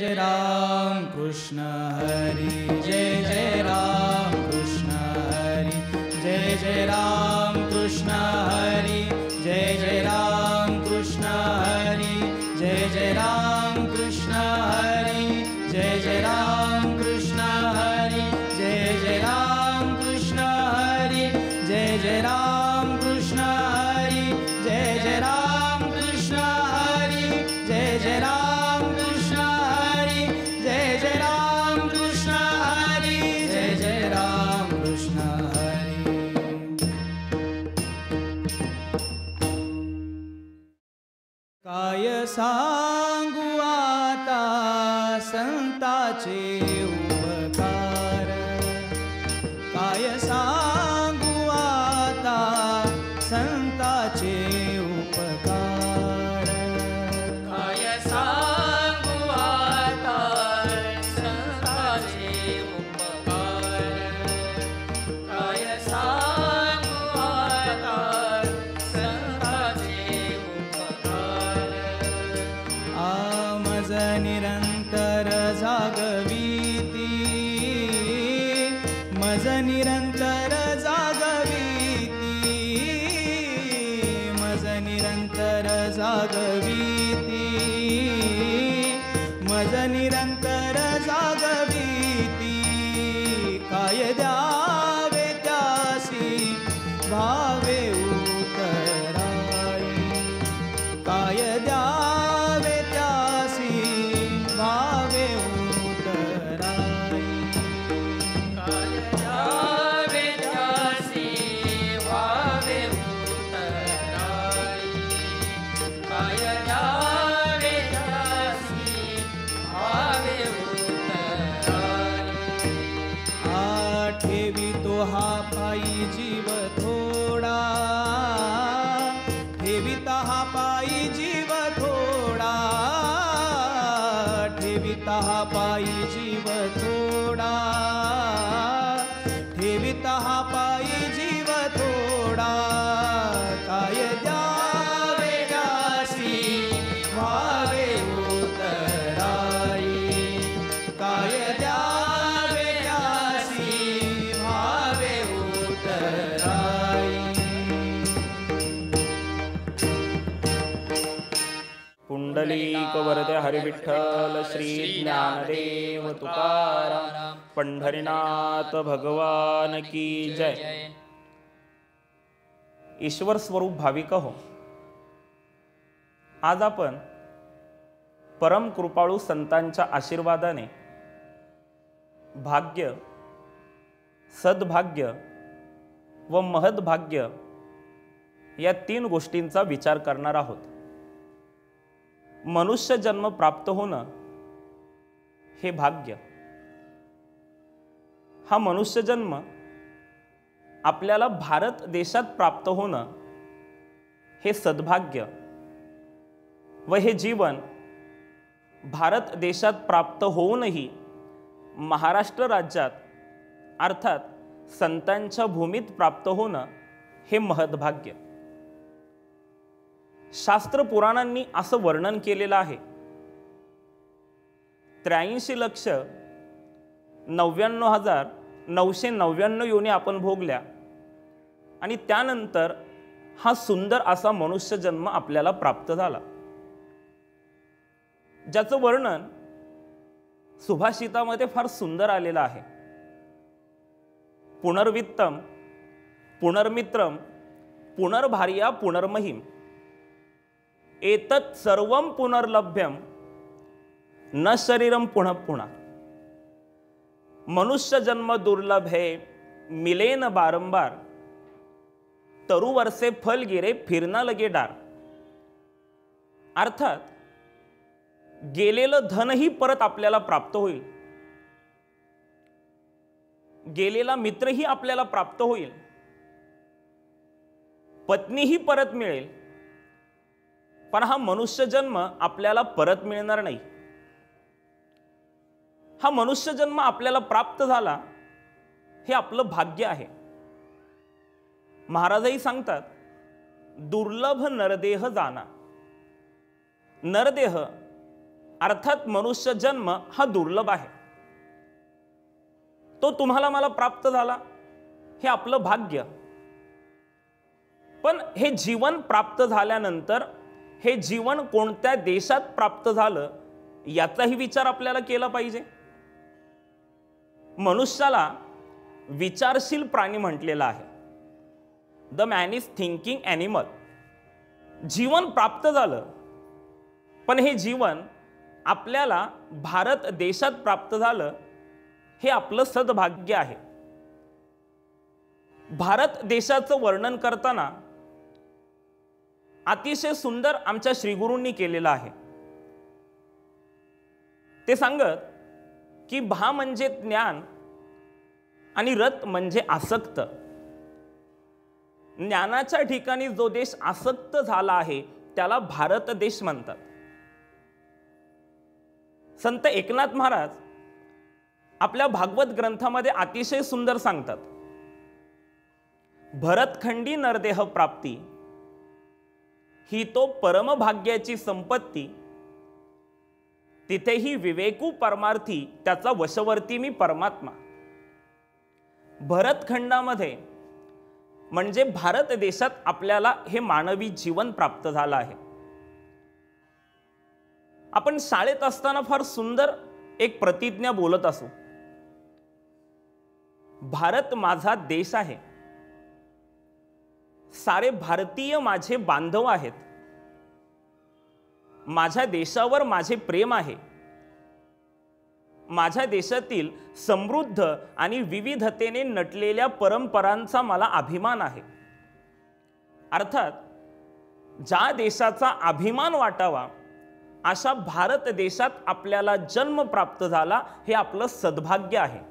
राम कृष्ण हरी, जय जय राम कृष्ण हरी, जय जय राम कृष्ण हरी, जय जय राम कृष्ण हरी, जय जय राम कृष्ण हरी, जय जय राम कृष्ण हरी, जय जय राम कृष्ण हरी, जय जय राम कृष्ण हरी, जय जय राम कृष्ण हरी, जय जय राम कृष्ण हरी, जय जय राम कृष्ण हरी, जय जय राम कृष्ण हरी। काय सांगू आता संताचे उपकार, काय सांगू आता संताचे उपकार, काय सांगू आता संताचे उपकार, काय सांगू आता संताचे उपकार. मज निरंतर जागविती, मज निरंतर जागविती, मज निरंतर जागविती, मज निरंतर जागविती. काय द्यावे त्यासी भावे उतराई, काय द्यावे त्यासी भावे उतराई, काय द्यावे त्यासी भावे उतराई, काय द्यावे त्यासी भावे उतराई. ठेवितो हा पायी जीव थोडा, ठेविता हा पायी जीव थोडा, ठेविता हा पायी जीव थोडा, ठेविता हा पायी जीव थोडा. काय द्यावे त्यासी भावे उतराई, काय द्यावे त्यासी भावे उतराई. पुंडलीक वरदे हरिविठ्ठल श्री ज्ञानदेव तुकाराम पंढरीनाथ भगवान की जय. ईश्वर स्वरूप भाविक हो, आज आपण परम कृपाळू संतांच्या आशीर्वादाने भाग्य, सद्भाग्य व महद्भाग्य या तीन गोष्टींचा विचार करणार आहोत. मनुष्य जन्म प्राप्त होणं हे भाग्य, हा मनुष्य जन्म आपल्याला भारत देशात प्राप्त होणं हे सद्भाग्य, व हे जीवन भारत देशात प्राप्त होऊनही महाराष्ट्र राज्यात अर्थात संतांच्या भूमीत प्राप्त होणं हे महद्भाग्य. शास्त्र पुराणांनी असं वर्णन केलेलं आहे, 83,99,999 योनी आपण भोगल्या आणि त्यानंतर हा सुंदर असा मनुष्य जन्म आपल्याला प्राप्त झाला, ज्याचं वर्णन सुभाषितामध्ये फार सुंदर आलेलं आहे. पुनर्वित्तम पुनर्मित्रम पुनर्भार्या पुनर्महिम एतत् सर्वं पुनर्लभ्यम न शरीरम पुनः पुनः. मनुष्य जन्म दुर्लभ है मिलेन बारंबार, तरुवर्षे फल गिरे फिरना लगे डार. अर्थात गेलेलं धनही परत आपल्याला प्राप्त होईल, गेलेला मित्रही आपल्याला प्राप्त होईल, पत्नीही परत मिळेल, पण हा मनुष्य जन्म आपल्याला परत मिळणार नाही. हा मनुष्य जन्म आपल्याला प्राप्त झाला हे आपलं भाग्य आहे. महाराजही सांगतात, दुर्लभ नरदेह जाना. नरदेह अर्थात मनुष्य जन्म हा दुर्लभ आहे, तो तुम्हाला मला प्राप्त झाला हे आपलं भाग्य. पण हे जीवन प्राप्त झाल्यानंतर हे जीवन कोणत्या देशात प्राप्त झालं याचाही विचार आपल्याला केला पाहिजे. मनुष्याला विचारशील प्राणी म्हटलेला आहे. The man is thinking animal. जीवन प्राप्त झालं, पण हे जीवन आपल्याला भारत देशात प्राप्त झालं हे आपलं सद्भाग्य आहे. भारत देशाचं वर्णन करताना अतिशय सुंदर आमच्या श्रीगुरूंनी केलेलं आहे. ते सांगत की भा म्हणजे ज्ञान आणि रत म्हणजे आसक्त. ज्ञानाच्या ठिकाणी जो देश आसक्त झाला आहे त्याला भारत देश म्हणतात. संत एकनाथ महाराज आपल्या भागवत ग्रंथामध्ये अतिशय सुंदर सांगतात, भरतखंडी नरदेह प्राप्ती ही तो परमभाग्याची संपत्ती, तिथेही विवेकू परमार्थी त्याचा वशवर्ती मी परमात्मा. भरतखंडामध्ये म्हणजे भारत देशात आपल्याला हे मानवी जीवन प्राप्त झालं आहे. आपण शाळेत असताना फार सुंदर एक प्रतिज्ञा बोलत असू, भारत माझा देश आहे, सारे भारतीय माझे बांधव आहेत, माझ्या देशावर माझे प्रेम आहे, माझ्या देशातील समृद्ध आणि विविधतेने नटलेल्या परंपरांचा मला अभिमान आहे. अर्थात ज्या देशाचा अभिमान वाटावा अशा भारत देशात आपल्याला जन्म प्राप्त झाला हे आपलं सद्भाग्य आहे.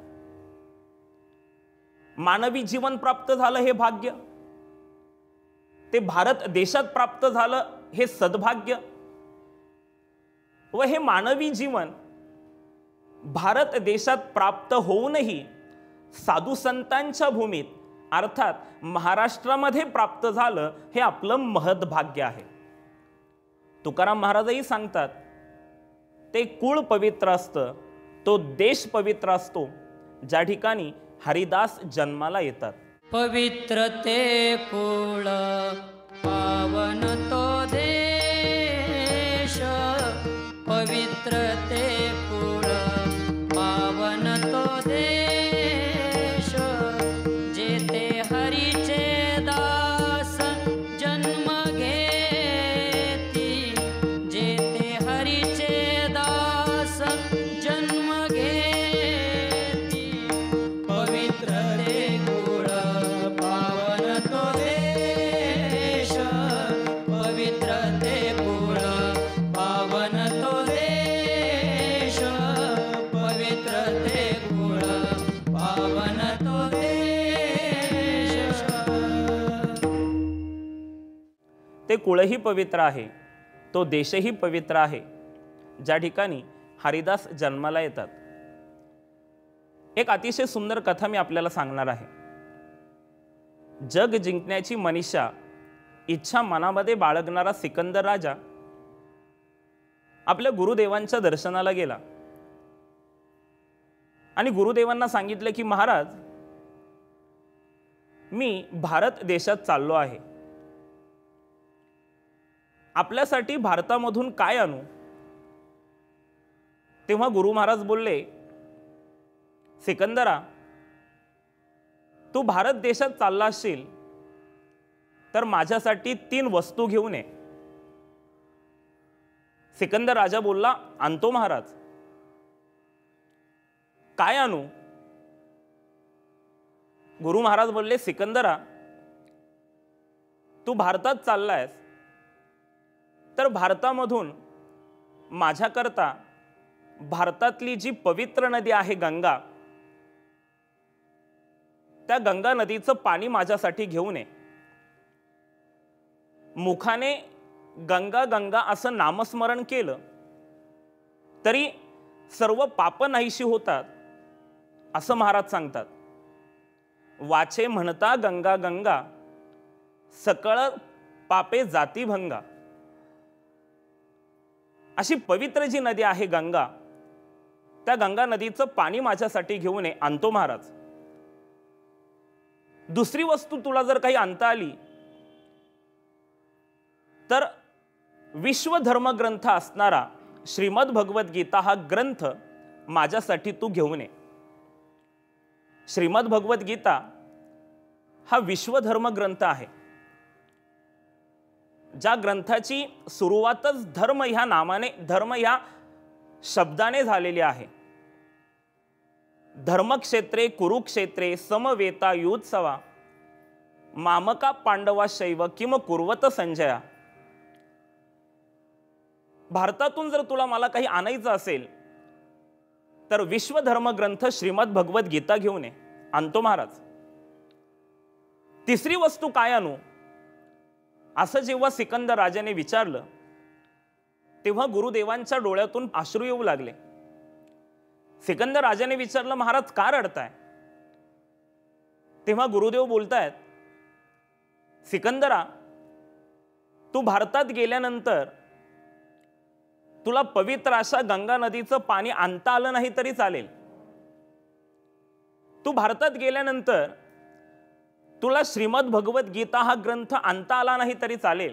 मानवी जीवन प्राप्त झालं हे भाग्य, ते भारत देशात प्राप्त झालं हे सद्भाग्य, व हे मानवी जीवन भारत देशात प्राप्त होऊनही साधू संतांच्या भूमीत अर्थात महाराष्ट्रामध्ये प्राप्त झालं हे आपलं महत् भाग्य आहे. तुकाराम महाराजही सांगतात, ते कुळ पवित्र असतं, तो देश पवित्र असतो ज्या ठिकाणी हरिदास जन्माला येतात. पवित्र ते कुळ पावन तो देश, पवित्र ते कुळ पावन तो देश, जेथे हरीचे दास जन्म घेती, जेथे हरीचे दास जन्म घेती, पवित्र ते कुळ पावन तो देश, पवित्र ते कुळ पावन तो देश, पवित्र ते कुळ पावन तो देश. ते कुळही पवित्र आहे, तो देशही पवित्र आहे ज्या ठिकाणी हरिदास जन्माला येतात. एक अतिशय सुंदर कथा मी आपल्याला सांगणार आहे. जग जिंकण्याची मनीषा इच्छा मनामध्ये बाळगणारा सिकंदर राजा आपल्या गुरुदेवांच्या दर्शनाला गेला आणि गुरुदेवांना सांगितलं की महाराज, मी भारत देशात चाललो आहे, आपल्यासाठी भारतामधून काय आणू. तेव्हा गुरु महाराज बोलले, सिकंदरा, तू भारत देशात चालला असशील तर माझ्यासाठी 3 वस्तू घेऊन ये. सिकंदर राजा बोलला, आणतो महाराज. काय आणू. गुरु महाराज बोलले, सिकंदरा, तू भारतात चाललायस तर भारतामधून माझ्याकरता भारतातली जी पवित्र नदी आहे गंगा, त्या गंगा नदीचं पाणी माझ्यासाठी घेऊन ये. मुखाने गंगा गंगा असं नामस्मरण केलं तरी सर्व पाप नाहीशी होतात असं महाराज सांगतात. वाचे म्हणता गंगा गंगा, सकळ पापे जाती भंगा. अशी पवित्र जी नदी आहे गंगा, त्या गंगा नदीचं पाणी माझ्यासाठी घेऊन ये, आणतो महाराज. दुसरी वस्तू तुला जर काही आणता आली तर विश्व धर्मग्रंथ असणारा श्रीमद भगवद्गीता हा ग्रंथ माझ्यासाठी तू घेऊन ये. श्रीमद भगवद्गीता हा विश्वधर्म ग्रंथ आहे, ज्या ग्रंथाची सुरुवातच धर्म ह्या नामाने, धर्म ह्या शब्दाने झालेली आहे. धर्मक्षेत्रे कुरुक्षेत्रे समवेता युत्सवा मामका पांडवा शैव किम कुर्वत संजया. भारतातून जर तुला मला काही आणायचं असेल तर विश्वधर्म ग्रंथ श्रीमद भगवद्गीता घेऊन ये, आणतो महाराज. तिसरी वस्तू काय आणू असं जेव्हा सिकंदर राजाने विचारलं तेव्हा गुरुदेवांच्या डोळ्यातून अश्रू येऊ लागले. सिकंदर राजाने विचारलं, महाराज का रडताय? तेव्हा गुरुदेव बोलतायत, सिकंदरा, तू भारतात गेल्यानंतर तुला पवित्र अशा गंगा नदीचं पाणी आणता आलं नाही तरी चालेल. तू भारतात गेल्यानंतर तुला श्रीमद भगवद्गीता हा ग्रंथ आणता आला नाही तरी चालेल,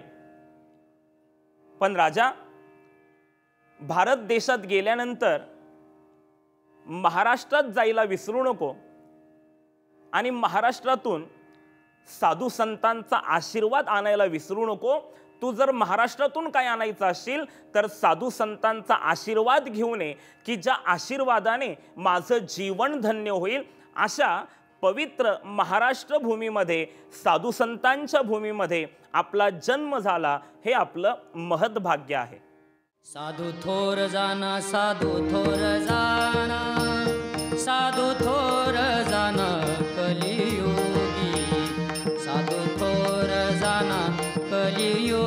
पण राजा, भारत देशात गेल्यानंतर महाराष्ट्रात जायला विसरू नको आणि महाराष्ट्रातून साधू संतांचा आशीर्वाद आणायला विसरू नको. तू जर महाराष्ट्रातून काय आणायचं असेल तर साधू संतांचा आशीर्वाद घेऊन ये, की ज्या आशीर्वादाने माझं जीवन धन्य होईल. अशा पवित्र महाराष्ट्र भूमीमध्ये, साधू संतांच्या भूमीमध्ये आपला जन्म झाला, हे आपलं महत्भाग्य आहे. साधू थोर जाना, साधू थोर जाना, साधू थोर जाना कलियुगी, साधू थोर जाना कलियुगी,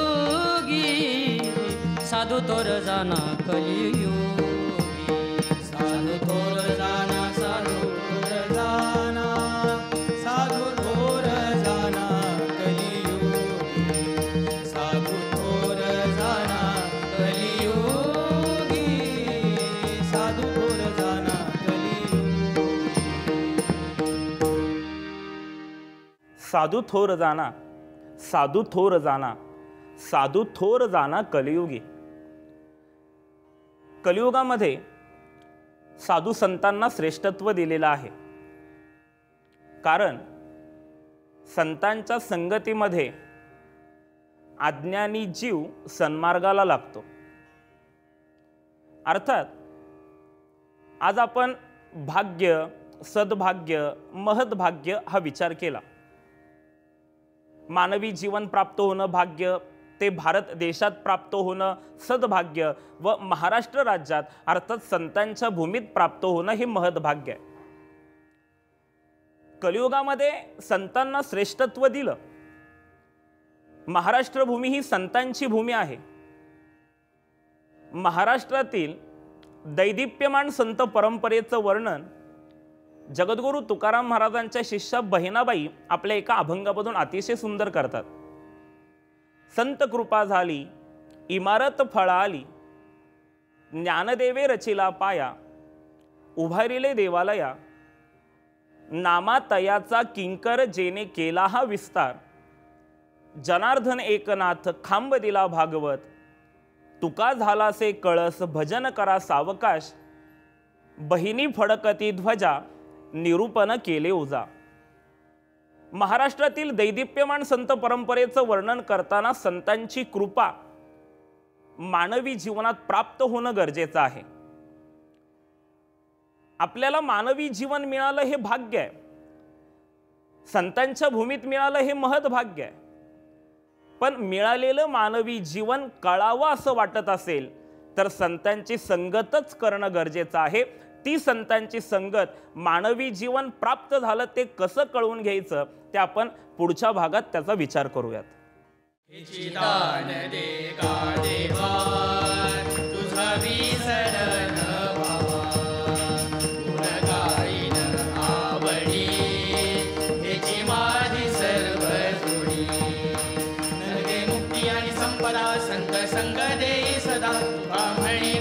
साधू थोर जाना कलियुगी, साधू थोर जाना, साधू थोर जाना, साधू थोर जाना कलियुगी, साधू थोर जाना कलियुगी, साधू थोर जाना कलियुगी. साधू थोर जाना, साधू थोर जाना, साधू थोर जाना कलियुगी. कलियुगामध्ये साधू संतांना श्रेष्ठत्व दिलेलं आहे, कारण संतांच्या संगतीमध्ये अज्ञानी जीव सन्मार्गाला लागतो. अर्थात आज आपण भाग्य, सद्भाग्य, महद्भाग्य हा विचार केला. मानवी जीवन प्राप्त होणं भाग्य, ते भारत देशात प्राप्त होणं सद्भाग्य, व महाराष्ट्र राज्यात अर्थात संतांच्या भूमीत प्राप्त होणं हे महद्भाग्य आहे. कलियुगामध्ये संतांना श्रेष्ठत्व दिलं. महाराष्ट्र भूमी ही संतांची भूमी आहे. महाराष्ट्रातील दैदिप्यमान संत परंपरेचं वर्णन जगद्गुरु तुकाराम महाराजांच्या शिष्या बहिणाबाई आपल्या एका अभंगामधून अतिशय सुंदर करतात. संत कृपा झाली, इमारत फळाली, ज्ञानदेवे रचिला पाया, उभारिले देवालया, नामातयाचा किंकर जेने केला हा विस्तार, जनार्दन एकनाथ खांब दिला भागवत, तुका झालासे कळस भजन करा सावकाश, बहिणी फडकती ध्वजा निरूपण केले ओजा. महाराष्ट्रातील दैदिप्यमान संत परंपरेचं वर्णन करताना संतांची कृपा मानवी जीवनात प्राप्त होणं गरजेचं आहे. आपल्याला मानवी जीवन मिळालं हे भाग्य आहे, संतांच्या भूमीत मिळालं हे महत्भाग्य आहे. पण मिळालेलं मानवी जीवन कळावं असं वाटत असेल तर संतांची संगतच करणं गरजेचं आहे. ती संतांची संगत, मानवी जीवन प्राप्त झालं ते कसं कळवून घ्यायचं ते आपण पुढच्या भागात त्याचा विचार करूयात. दान दे का देवा, तुझा विसरण भावा, गुण गाईन आवडी, हेची माझी सर्व जोडी. नरके मुक्ती आणि संपदा, संत संग देई सदा. सदा तुका म्हणी